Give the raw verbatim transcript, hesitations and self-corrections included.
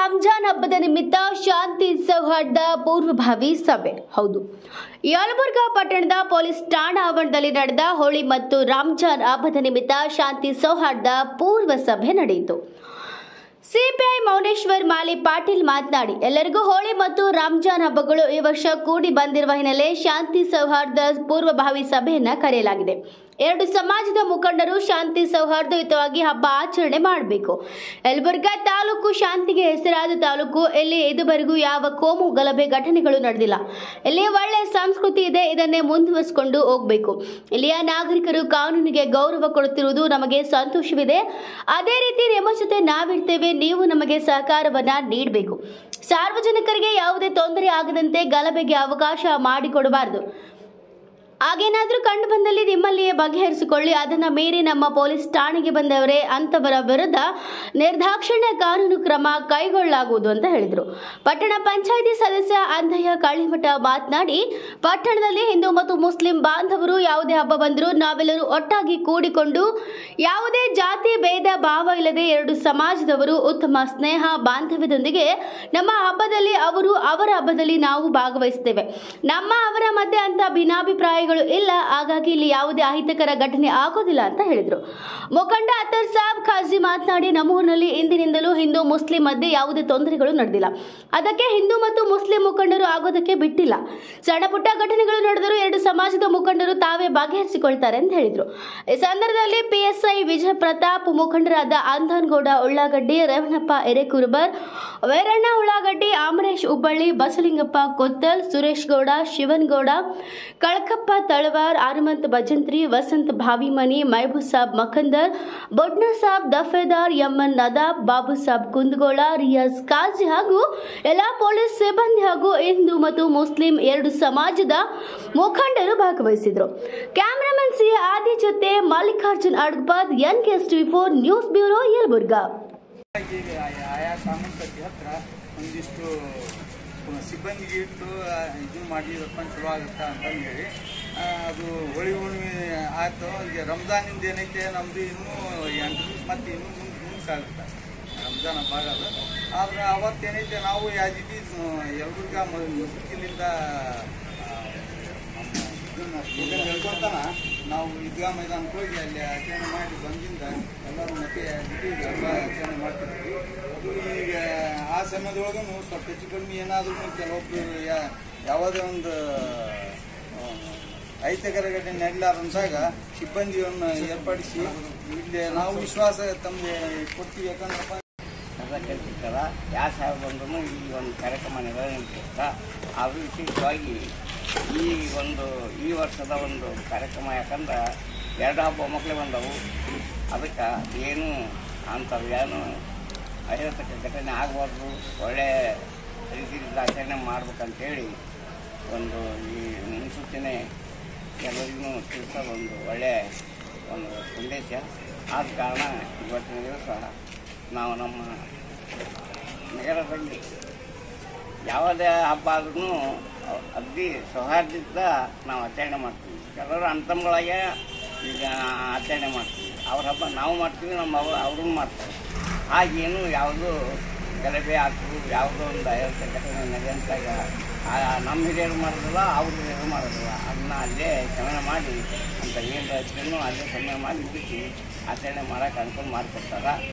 ರಂಜಾನ್ ಹಬ್ಬದ ನಿಮಿತ್ತ ಶಾಂತಿ ಸೌಹಾರ್ದ ಪೂರ್ವಭಾವಿ ಸಭೆ. ಹೌದು, ಯಲಬುರ್ಗಾ ಪಟ್ಟಣದ ಪೊಲೀಸ್ ಠಾಣಾ ಆವರಣದಲ್ಲಿ ನಡೆದ ಹೋಳಿ ಮತ್ತು ರಂಜಾನ್ ಹಬ್ಬದ ನಿಮಿತ್ತ ಶಾಂತಿ ಸೌಹಾರ್ದ ಪೂರ್ವ ಸಭೆ ನಡೆಯಿತು. ಸಿಪಿಐ ಮೌನೇಶ್ವರ್ ಮಾಲಿ ಪಾಟೀಲ್ ಮಾತನಾಡಿ, ಎಲ್ಲರಿಗೂ ಹೋಳಿ ಮತ್ತು ರಂಜಾನ್ ಹಬ್ಬಗಳು ಈ ವರ್ಷ ಕೂಡಿ ಬಂದಿರುವ ಹಿನ್ನೆಲೆ ಶಾಂತಿ ಸೌಹಾರ್ದ ಪೂರ್ವಭಾವಿ ಸಭೆಯನ್ನ ಕರೆಯಲಾಗಿದೆ. ಎರಡು ಸಮಾಜದ ಮುಖಂಡರು ಶಾಂತಿ ಸೌಹಾರ್ದಯುತವಾಗಿ ಹಬ್ಬ ಆಚರಣೆ ಮಾಡಬೇಕು. ಯಲಬುರ್ಗಾ ತಾಲೂಕು ಶಾಂತಿಗೆ ಹೆಸರಾದ ತಾಲೂಕು. ಇಲ್ಲಿ ಇದುವರೆಗೂ ಯಾವ ಕೋಮು ಗಲಭೆ ಘಟನೆಗಳು ನಡೆದಿಲ್ಲ. ಇಲ್ಲಿ ಒಳ್ಳೆಯ ಸಂಸ್ಕೃತಿ ಇದೆ, ಇದನ್ನೇ ಮುಂದುವರಿಸಿಕೊಂಡು ಹೋಗಬೇಕು. ಇಲ್ಲಿಯ ನಾಗರಿಕರು ಕಾನೂನಿಗೆ ಗೌರವ ಕೊಡುತ್ತಿರುವುದು ನಮಗೆ ಸಂತೋಷವಿದೆ. ಅದೇ ರೀತಿ ನಿಮ್ಮ ಜೊತೆ ನಾವಿರ್ತೇವೆ, ನೀವು ನಮಗೆ ಸಹಕಾರವನ್ನ ನೀಡಬೇಕು. ಸಾರ್ವಜನಿಕರಿಗೆ ಯಾವುದೇ ತೊಂದರೆ ಆಗದಂತೆ ಗಲಭೆಗೆ ಅವಕಾಶ ಮಾಡಿಕೊಡಬಾರದು. ಹಾಗೇನಾದ್ರೂ ಕಂಡು ಬಂದಲ್ಲಿ ನಿಮ್ಮಲ್ಲಿಯೇ ಬಗೆಹರಿಸಿಕೊಳ್ಳಿ. ಅದನ್ನ ಮೀರಿ ನಮ್ಮ ಪೊಲೀಸ್ ಠಾಣೆಗೆ ಬಂದವರೇ ಅಂತವರ ವಿರುದ್ಧ ನಿರ್ದಾಕ್ಷಿಣ್ಯ ಕಾನೂನು ಕ್ರಮ ಕೈಗೊಳ್ಳಲಾಗುವುದು ಅಂತ ಹೇಳಿದರು. ಪಟ್ಟಣ ಪಂಚಾಯಿತಿ ಸದಸ್ಯ ಅಂಧಯ್ಯ ಕಳ್ಳಿಮಠ ಮಾತನಾಡಿ, ಪಟ್ಟಣದಲ್ಲಿ ಹಿಂದೂ ಮತ್ತು ಮುಸ್ಲಿಂ ಬಾಂಧವರು ಯಾವುದೇ ಹಬ್ಬ ಬಂದರೂ ನಾವೆಲ್ಲರೂ ಒಟ್ಟಾಗಿ ಕೂಡಿಕೊಂಡು ಯಾವುದೇ ಜಾತಿ ಭೇದ ಭಾವ ಇಲ್ಲದೆ ಎರಡು ಸಮಾಜದವರು ಉತ್ತಮ ಸ್ನೇಹ ಬಾಂಧವ್ಯದೊಂದಿಗೆ ನಮ್ಮ ಹಬ್ಬದಲ್ಲಿ ಅವರು ಅವರ ಹಬ್ಬದಲ್ಲಿ ನಾವು ಭಾಗವಹಿಸುತ್ತೇವೆ. ನಮ್ಮ ಅವರ ಮಧ್ಯೆ ಅಂತ ಭಿನ್ನಾಭಿಪ್ರಾಯ ಇಲ್ಲ. ಹಾಗಾಗಿ ಇಲ್ಲಿ ಯಾವುದೇ ಅಹಿತಕರ ಘಟನೆ ಆಗೋದಿಲ್ಲ ಅಂತ ಹೇಳಿದ್ರು. ಮುಖಂಡ ಅತ್ತರ್ ಸಾಬ್ ಖಾಜಿ ಮಾತನಾಡಿ, ನಮ್ಮೂರಿನಲ್ಲಿ ಇಂದಿನಿಂದಲೂ ಹಿಂದೂ ಮುಸ್ಲಿಂ ಮಧ್ಯೆ ಯಾವುದೇ ತೊಂದರೆಗಳು ನಡೆದಿಲ್ಲ. ಅದಕ್ಕೆ ಹಿಂದೂ ಮತ್ತು ಮುಸ್ಲಿಂ ಮುಖಂಡರು ಆಗೋದಕ್ಕೆ ಬಿಟ್ಟಿಲ್ಲ. ಸಣ್ಣ ಪುಟ್ಟ ಘಟನೆಗಳು ನಡೆದರೂ ಎರಡು ಸಮಾಜದ ಮುಖಂಡರು ತಾವೇ ಬಗೆಹರಿಸಿಕೊಳ್ತಾರೆ ಅಂತ ಹೇಳಿದ್ರು. ಈ ಸಂದರ್ಭದಲ್ಲಿ ಪಿಎಸ್ಐ ವಿಜಯ ಪ್ರತಾಪ್, ಮುಖಂಡರಾದ ಅಂಧನಗೌಡ ಉಳ್ಳಾಗಡ್ಡಿ, ರೇವಣಪ್ಪ ಎರೆಕುರುಬರ್, ವೀರಣ್ಣ ಉಳ್ಳಾಗಡ್ಡಿ, ಅಮರೇಶ್ ಹುಬ್ಬಳ್ಳಿ, ಬಸಲಿಂಗಪ್ಪ ಕೊತ್ತಲ್, ಸುರೇಶ್ ಗೌಡ, ಶಿವನ್ಗೌಡ, ಕಳಕಪ್ಪ ತಳವಾರ್, ಹನುಮಂತ್ ಭಜಂತ್ರಿ, ವಸಂತ್ ಭಾವಿಮನಿ, ಮಹಬೂಬ್ ಸಾಬ್ ಮಖಂದರ್, ಬೊಡ್ನ ಸಾಬ್ ದಫೇದಾರ್, ಎಮ್ಎನ್ ನದಾಬ್, ಬಾಬು ಸಾಬ್ ಕುಂದಗೋಳ, ರಿಯಾಜ್ ಕಾಜಿ ಹಾಗೂ ಎಲ್ಲಾ ಪೊಲೀಸ್ ಸಿಬ್ಬಂದಿ ಹಾಗೂ ಹಿಂದೂ ಮತ್ತು ಮುಸ್ಲಿಂ ಎರಡು ಸಮಾಜದ ಮುಖಂಡರು ಭಾಗವಹಿಸಿದ್ರು. ಕ್ಯಾಮರಾಮನ್ ಸಿ ಆದಿ ಜೊತೆ Mallikarjun Adgapad, N K S TV four news bureau, Yelburga. ಸಿಬ್ಬಂದಿಗೆ ಇಟ್ಟು ಇದನ್ನು ಮಾಡಿರಪ್ಪ ಚಲೋ ಆಗುತ್ತಾ ಅಂತಂದು ಹೇಳಿ ಅದು ಹೋಳಿ ಹುಣ್ಣಿಮೆ ಆಯಿತು. ಈಗ ರಂಜಾನಿಂದ ಏನೈತೆ ನಮ್ಮದು ಇನ್ನೂ ಎಂಟು ದಿವಸ ಮತ್ತು ಇನ್ನೂ ಮುಂದೆ ಮುಂದೆ ರಂಜಾನ್ ಹಬ್ಬ ಆಗೋದು. ಆದರೆ ಅವತ್ತೇನೈತೆ ನಾವು ಯಾಜಿಗೆ ಯಲಬುರ್ಗಾ ಮಸೂತಿಲಿಂದ ಇದನ್ನು ಹೇಳ್ಕೊತಾನ ನಾವು ಈದ್ಗಾ ಮೈದಾನಕ್ಕೆ ಹೋಗಿ ಅಲ್ಲಿ ಆಚರಣೆ ಮಾಡಿ ಬಂದಿಂದ ಎಲ್ಲರೂ ಮತ್ತೆ ಹಬ್ಬ ಆಚರಣೆ ಮಾಡ್ತಿದ್ವಿ. ಅದು ಈಗ ಆ ಸಮಯದೊಳಗೂ ಸ್ವಲ್ಪ ಹೆಚ್ಚು ಕಡಿಮೆ ಏನಾದ್ರೂ ಕೆಲವೊಬ್ರು ಯಾವುದೇ ಒಂದು ಅಹಿತಕರ ಘಟನೆ ನಡೀಲಾರಂದಾಗ ಸಿಬ್ಬಂದಿಯನ್ನು ಏರ್ಪಡಿಸಿ ಇಲ್ಲಿ ನಾವು ವಿಶ್ವಾಸ ತಮಗೆ ಕೊಡ್ತೀವಿ. ಯಾಕಂದ್ರಪ್ಪ ಕೇಳ್ತಿರ್ತಾರ, ಯಾವ ಸಾಹೇಬ್ ಬಂದ್ರೂ ಈ ಒಂದು ಕಾರ್ಯಕ್ರಮ ನಿರ್ವಹಿಸ್ತಾ ಅದು ವಿಶೇಷವಾಗಿ ಈ ಒಂದು ಈ ವರ್ಷದ ಒಂದು ಕಾರ್ಯಕ್ರಮ. ಯಾಕಂದ್ರೆ ಎರಡು ಹಬ್ಬ ಮಕ್ಕಳೇ ಬಂದವು. ಅದಕ್ಕೆ ಏನು ಅಂಥವು ಏನು ಅಹಿತಕ ಘಟನೆ ಆಗಬಾರ್ದು, ಒಳ್ಳೆಯ ರೀತಿಯಿಂದ ಆಚರಣೆ ಮಾಡ್ಬೇಕಂತೇಳಿ ಒಂದು ಈ ಮುನ್ಸೂಚನೆ ಎಲ್ಲರಿಗೂ ತಿಳಿಸೋದು ಒಂದು ಒಳ್ಳೆಯ ಒಂದು ಸಂದೇಶ. ಆದ ಕಾರಣ ಇವತ್ತಿನ ದಿವಸ ನಾವು ನಮ್ಮ ನಗರದಲ್ಲಿ ಯಾವುದೇ ಹಬ್ಬ ಆದ್ರೂ ಅಗ್ದಿ ಸೌಹಾರ್ದದಿಂದ ನಾವು ಆಚರಣೆ ಮಾಡ್ತೀವಿ. ಕೆಲವರು ಅಂತಮ್ಗಳಾಗೆ ಈಗ ಆಚರಣೆ ಮಾಡ್ತೀವಿ, ಅವ್ರ ಹಬ್ಬ ನಾವು ಮಾಡ್ತೀವಿ, ನಮ್ಮ ಅವ ಅವ್ರೂ ಮಾಡ್ತಾರೆ. ಹಾಗೇನು ಯಾವುದೂ ಗಲಭೆ ಆಗ್ತದೆ, ಯಾವುದೋ ಒಂದು ಐವತ್ತು ಘಟನೆ ನಡೆಯಂತಾಗ ನಮ್ಮ ಹಿರಿಯರು ಮಾಡೋದಿಲ್ಲ, ಅವ್ರ ಹಿರಿಯರು ಮಾಡೋದಿಲ್ಲ. ಅದನ್ನ ಅಲ್ಲೇ ಶಮನ ಮಾಡಿ ಅಂತ ಏನು ರೈತರೂ ಅಲ್ಲೇ ಶಮನ ಮಾಡಿ ಬಿಟ್ಟು ಆಚರಣೆ ಮಾಡೋಕೆ ಅನುಕೂಲ ಮಾಡಿಕೊಡ್ತಾರೆ.